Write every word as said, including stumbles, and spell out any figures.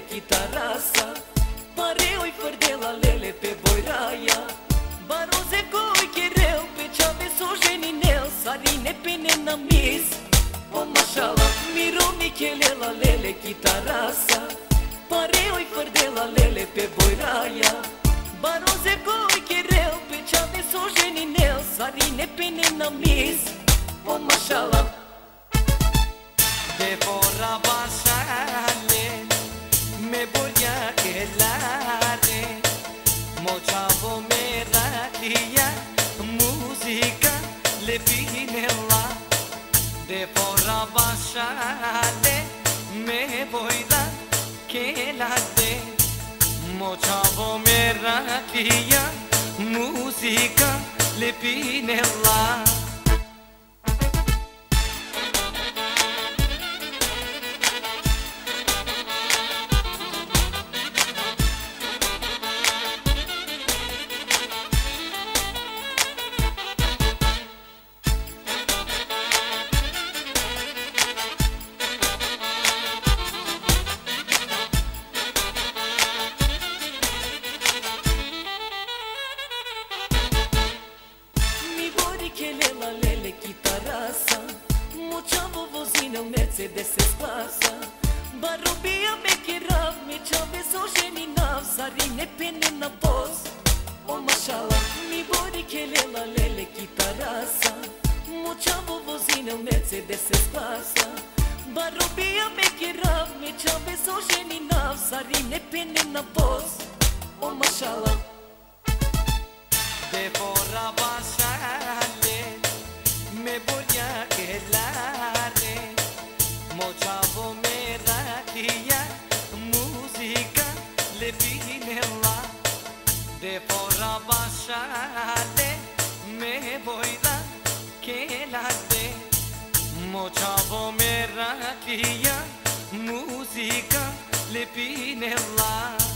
chitara sa, pareu-i făr de la lele pe boiraia, baroze coi chereu pe ceave so geninel, sarine pe nenamis, o mașala, miro Michele la lele chitara sa, pareu-i făr de la lele pe boiraia, baroze coi chereu pe ceave so geninel, sarine pe nenamis, o mașala. De fora basale me bolia elare mochavo meradia musica le finella de fora basale me boila che la de mochavo meradia musica le finella. La lele chitara sa, mochavo vozina Mercedes S-Clasa, barobia me cherav, me ceave so geninav, sarine pene na boz, o mașala, mi borichele la lele chitara sa, mochavo vozina Mercedes S-Clasa, barobia me cherav, me ceave so geninav, sarine pene na boz, o mașala. De fora basale me bolia elare mochavo meradia musica le finella de fora basale me boila che la de mochavo meradia musica le finella.